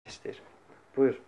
istəyir. Buyur.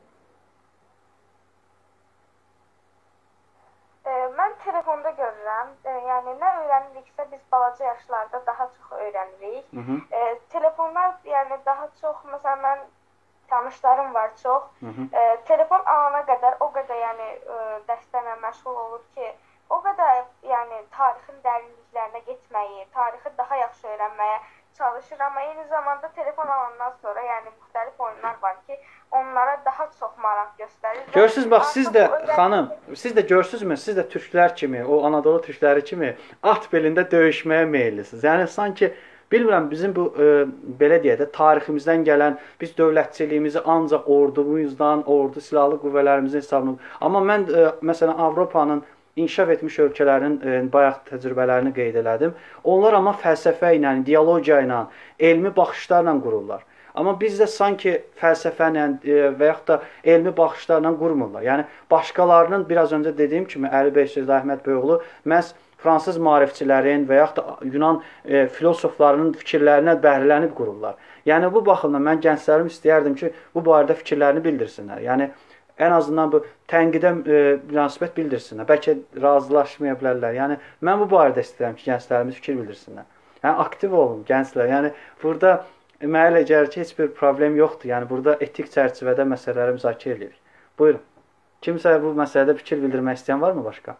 Mən telefonda görürəm, yəni nə öyrəniriksə biz balaca yaşlarda daha çox öyrənirik. Telefonlar yəni daha çox, məsələn mən tanışlarım var çox. Telefon alana qədər o qədər yəni dərslərlə məşğul olur ki, o qədər yəni tarixin dərinliklərinə getməyi, tarixi daha yaxşı öyrənməyə çalışır, amma eyni zamanda telefon alandan sonra yəni müxtəlif oyunlar var ki, onlara daha çox maraq göstərir. Görürsünüz, bax siz də xanım, siz də görürsünüzmü, siz də türklər kimi, o Anadolu türkləri kimi at belində döyüşməyə meyillisiniz. Yəni sanki bilmirəm bizim bu belə deyək də tariximizdən gələn biz dövlətçiliyimizi ancaq ordumuzdan, ordu silahlı qüvvələrimizin hesabına. Amma mən məsələn Avropanın inkişaf etmiş ölkələrin bayaq təcrübələrini qeyd elədim. Onlar amma fəlsəfə ilə, ideologiya ilə, elmi baxışlarla qururlar. Amma bizdə sanki fəlsəfə ilə və yaxud da elmi baxışlarla qurmurlar. Yəni başqalarının biraz öncə dediyim kimi Əli bəy Sözdə Əhməd Bəyoğlu məhz fransız maarifçilərin və yaxud da Yunan filosoflarının fikirlərinə bəhrələnib qururlar. Yəni bu baxımdan mən gənclərim istəyərdim ki, bu barədə fikirlərini bildirsinlər. Yəni ən azından bu tənqidə münasibət bildirsinlər. Bəlkə razılaşmaya bilərlər. Yəni mən bu barədə istəyirəm ki, gənclərimiz fikir bildirsinlər. Yəni aktiv olun gənclər. Yəni burada mənə elə gəlir ki, heç bir problem yoxdur. Yəni burada etik çərçivədə məsələləri müzakirə edirik. Buyurun. Kimsə bu məsələdə fikir bildirmək istəyən varmı başqa?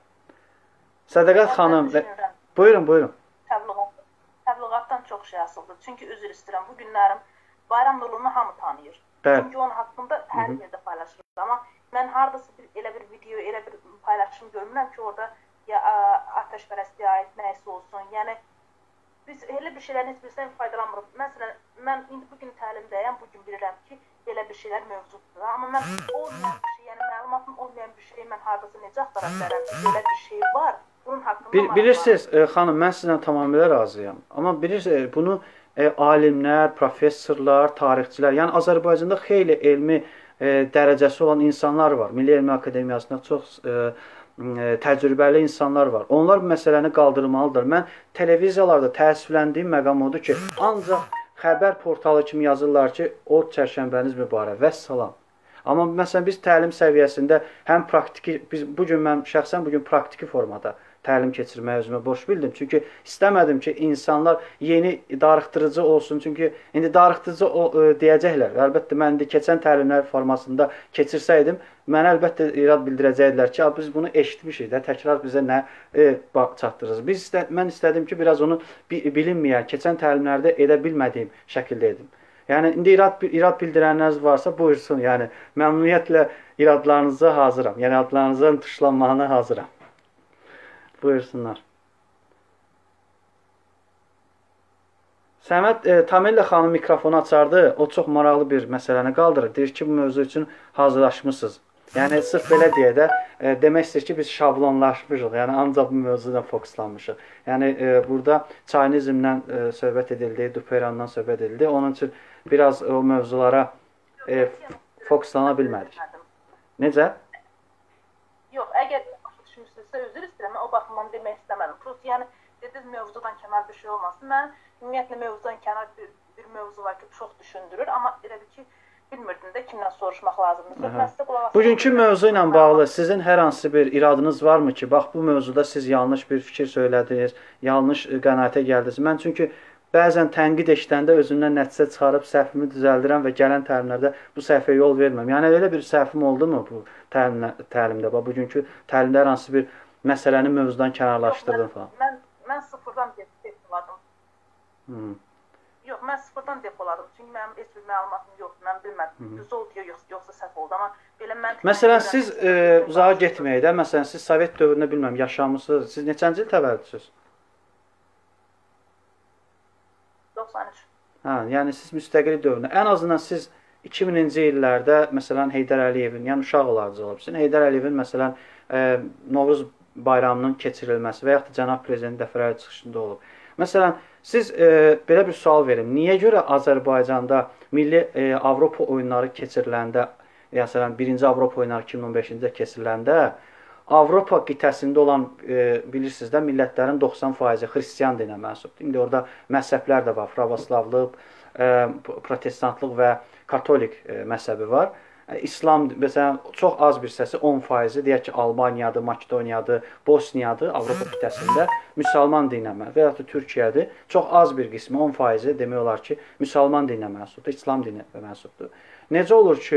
Sədaqət xanım. Buyurun, buyurun. Təbliğatdan çox şey asıldı. Çünki üzr istəyirəm. Bu günlərim Bayram Nurlunu hamı tanıyır. Çünki onun haqqında hər yerdə paylaşılır. Amma mən hardasa elə bir video, elə bir paylaşım görmürəm ki, orada ya ateşpərəstliyə aid nəysə olsun. Yəni biz elə bir şeylərin heç birisdən faydalanmırıq. Məsələn, mən indi bugün təlimdəyəm, bugün bilirəm ki, belə bir şeylər mövcuddur. Amma mən olmayan bir şey, yəni məlumatım olmayan bir şeyi mən hardasa necə axtara bilərəm ki, belə bir şey var. Bunun haqqında bilirsiniz, xanım, mən sizlə tamamilə razıyam. Amma bilirsiniz, bunu alimlər, professorlar, tarixçilər, yəni Azərbaycanda xeyli elmi dərəcəsi olan insanlar var. Milli Elmi Akademiyasında çox təcrübəli insanlar var. Onlar bu məsələni qaldırmalıdır. Mən televiziyalarda təəssüfləndiyim məqam odur ki, ancaq xəbər portalı kimi yazırlar ki, od çərşənbəniz mübarək, vəssalam. Amma məsələn biz təlim səviyyəsində həm praktiki, mən şəxsən bugün praktiki formada təlim keçirməyə özümə borc bildim. Çünki istəmədim ki, insanlar yeni darıxdırıcı olsun. Çünki indi darıxdırıcı deyəcəklər. Əlbəttə, mən indi keçən təlimlər formasında keçirsəydim, mənə əlbəttə irad bildirəcəklər ki, biz bunu eşitmişik də, təkrar bizə nə çatdırırız. Mən istədim ki, biraz onu bilinməyən, keçən təlimlərdə edə bilmədiyim şəkildə edim. Yəni, indi irad bildirənləriniz varsa, buyursun. Yəni, məmnuniyyətlə iradlarınıza hazıram. Yəni, adlarınızın tuşlanmağına hazıram. Buyursunlar. Səməd Tamillə xanım mikrofonu açardı. O çox maraqlı bir məsələni qaldırır. Deyir ki, bu mövzu üçün hazırlaşmışsınız. Yəni, sırf belə deyə də demək istəyir ki, biz şablonlaşmışıq. Yəni, ancaq bu mövzudan fokuslanmışıq. Yəni, burada çaynizmdən söhbət edildi, Duperandan söhbət edildi. Onun üçün biraz o mövzulara fokuslana bilmədik. Necə? Yox, əgər düşünürsünüzsə, üzr istəyirəm, o baxımdan demək istəmədim. Prost, yəni, dediniz mövzudan kənar bir şey olmasın. Mən ümumiyyətlə mövzudan kənar bir mövzu var ki, çox düşündürür, amma elə bir ki, bilmirdim də kimdən soruşmaq lazımdır. Bugünkü mövzu ilə bağlı sizin hər hansı bir iradınız varmı ki, bax, bu mövzuda siz yanlış bir fikir söylədiniz, yanlış qənaətə gəldiniz. Mən çünki bəzən tənqid eşidəndə özümdən nəticə çıxarıb səhvimi düzəldirəm və gələn təlimlərdə bu səhvə yol verməm. Yəni, elə bir səhvim oldu mu bu təlimdə? Bugünkü təlimdə hər hansı bir məsələni mövzudan kənarlaşdırdım falan. Mən sıfırdan depoladım. Yox, mən sıfırdan depoladım. Çünki mənim heç bir məlumatım yoxdur. Mən bilmədim, düz oldu yoxsa səhv oldu. Amma belə mən... Məsələn, siz uzağa getməyə də, məsələn, siz Sovet dövründə bilməm, yaşamısınız. Siz neçənci il təvəllüdsünüz? 93. Hə, yəni siz müstəqil dövründə. Ən azından siz 2000-ci illərdə, məsələn, Heydər Əliyevin, yəni uşaq olarcı olubsun. Heydər Əliyevin, məsələn, Novruz bayramının keçirilməsi və yaxud da Cənab Prezidentin dəfələrlə çıxışında olub. Məsələn, siz belə bir sual verin. Niyə görə Azərbaycanda milli Avropa oyunları keçiriləndə, məsələn, 1-ci Avropa oyunları 2015-ci keçiriləndə, Avropa qitəsində olan, bilirsiniz də, millətlərin 90%-i xristiyan dininə mənsubdur. İndi orada məzhəblər də var, pravoslavlıq, protestantlıq və katolik məzhəbi var. İslam, məsələn, çox az bir hissəsi 10%, deyək ki, Albaniyadır, Makedoniyadır, Bosniyadır, Avropa qitəsində müsəlman dininə mənsubdur və ya da Türkiyədir. Çox az bir qismi, 10% demək olar ki, müsəlman dininə mənsubdur, İslam dininə mənsubdur. Necə olur ki,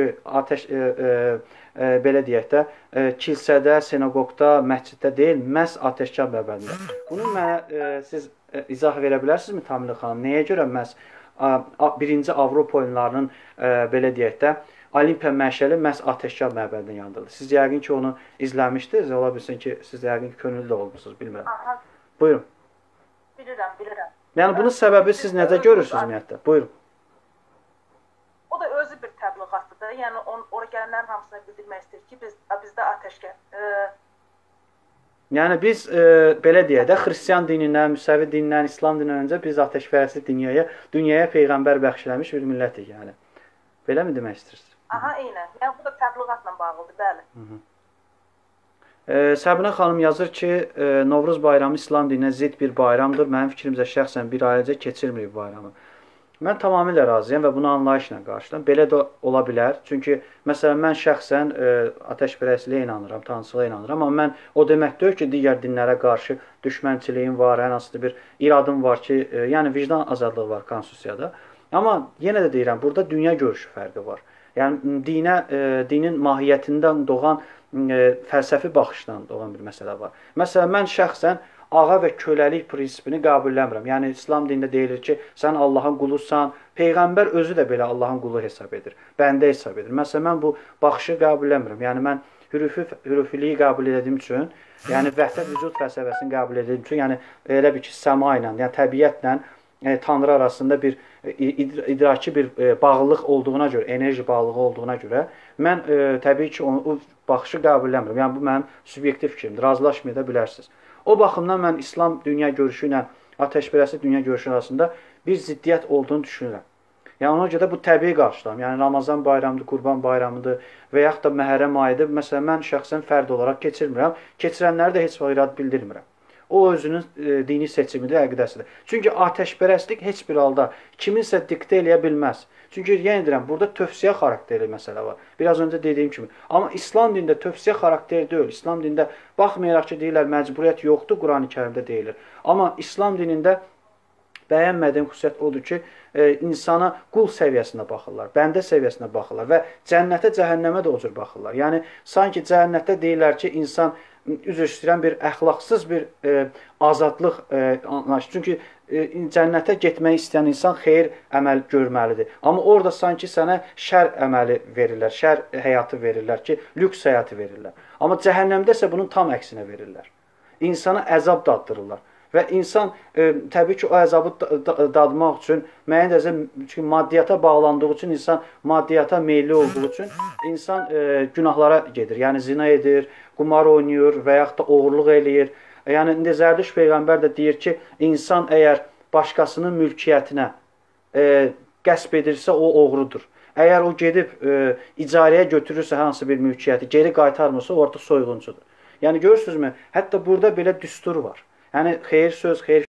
belə deyək də, kilsədə, sinagogda, məsciddə deyil, məhz atəşkar məbədində. Bunu mənə siz izah verə bilərsinizmi Tamlı xanım? Nəyə görə məhz 1-ci Avropa oyunlarının, belə deyək də, Olimpiya məşəli məhz atəşkar məbədində yandırıldı. Siz yəqin ki, onu izləmişdiniz, ola bilsin ki, siz yəqin ki, könüllü də olmuşsunuz, bilmirəm. Aha. Buyurun. Bilirəm. Yəni, bunun səbəbi siz necə görürsünüz ümumiyyətlə? Buyurun. O da özü bir təbliğatıdır. Yəni, ora gələnlərin hamısına bildirmək istəyir ki, bizdə atəşkar. Yəni, biz, belə deyək də, xristiyan dinindən, müsəvi dinindən, İslam dinindən öncə biz atəşpərəstlik dünyaya Peyğəmbər bəxş eləmiş bir millətik, yəni. Belə mi demək istəyirsiniz? Aha, eynən. Yəni, bu da təbliğatla bağlıdır, bəli. Səbinə xanım yazır ki, Novruz bayramı İslam dininə zidd bir bayramdır. Mənim fikrimcə şəxsən bir ailecə keçirmir bu bayramı. Mən tamamilə razıyam və buna anlayışla qarşılayıram. Belə də ola bilər. Çünki, məsələn, mən şəxsən atəşpərəstliyə inanıram, tanrıçılığa inanıram. Amma mən o demək deyil ki, digər dinlərə qarşı düşmənçiliyim var, hər hansı bir iradım var ki, yəni vicdan azadlığı var konstitusiyada. Amma yenə də deyirəm, burada dünya görüşü fərqi var. Yəni, dinin mahiyyətindən doğan fəlsəfi baxışdan doğan bir məsələ var. Məsələn, mən şəxsən ağa və köləlik prinsipini qəbulləmirəm. Yəni, İslam dinində deyilir ki, sən Allahın qulusan, Peyğəmbər özü də belə Allahın qulu hesab edir, bəndə hesab edir. Məsələn, mən bu baxışı qəbulləmirəm. Yəni, mən hürufiliyi qəbul edədiyim üçün, yəni vəhdət vücud fəlsəfəsini qəbul edədiyim üçün, yəni elə bir ki, səma ilə, yəni təbiətlə Tanrı arasında bir idraki bir bağlılıq olduğuna görə, enerji bağlılığı olduğuna görə mən təbii ki, o baxışı qəbulləmirəm. Yəni, bu mənim subyektiv fikrimdir, razılaşmaya da bilərsiniz. O baxımdan mən İslam dünya görüşü ilə atəşpərəstlik dünya görüşü arasında bir ziddiyyət olduğunu düşünürəm. Yəni, ona görə bu təbii qarşılam. Yəni, Ramazan bayramıdır, Qurban bayramıdır və yaxud da Məhərrəm ayıdır. Məsələn, mən şəxsən fərd olaraq keçirmirəm. Keçirənləri də heç vaxt irad bildirmirəm. O özünün dini seçimidir, əqidəsidir. Çünki atəşpərəstlik heç bir halda kiminsə diktə eləyə bilməz. Çünki yenə deyirəm, burada tövsiyə xarakterli məsələ var. Biraz öncə dediyim kimi. Amma İslam dində tövsiyə xarakteri deyil. İslam dində baxmayaraq ki, deyirlər, məcburiyyət yoxdur, Qurani Kərimdə deyilir. Amma İslam dinində bəyənmədiyim xüsusiyyət odur ki, insana qul səviyyəsində baxırlar, bəndə səviyyəsində baxırlar və cənnətə, cəhənnəmə də o cür baxırlar. Yəni, sanki cəhənnətdə deyirlər ki, insan üzr istəyirəm bir əxlaqsız bir azadlıq anlayışı. Çünki cənnətə getmək istəyən insan xeyir əməl görməlidir. Amma orada sanki sənə şər əməli verirlər, şər həyatı verirlər ki, lüks həyatı verirlər. Amma cəhənnəmdə isə bunun tam əksinə verirlər. İnsana əzab daddırırlar. Və insan təbii ki, o əzabı dadmaq üçün, müəyyən dərəcədə maddiyyata bağlandığı üçün, insan maddiyyata meyilli olduğu üçün insan günahlara gedir. Yəni, zina edir, qumar oynayır və yaxud da oğurluq eləyir. Yəni, indi Zərdüşt Peyğəmbər də deyir ki, insan əgər başqasının mülkiyyətinə qəsb edirsə, o oğrudur. Əgər o gedib icarəyə götürürsə hansı bir mülkiyyəti, geri qaytarmırsa, orada soyğuncudur. Yəni, görürsünüzmü? Hətta burada belə düstur var. Yəni, xeyir söz, xeyir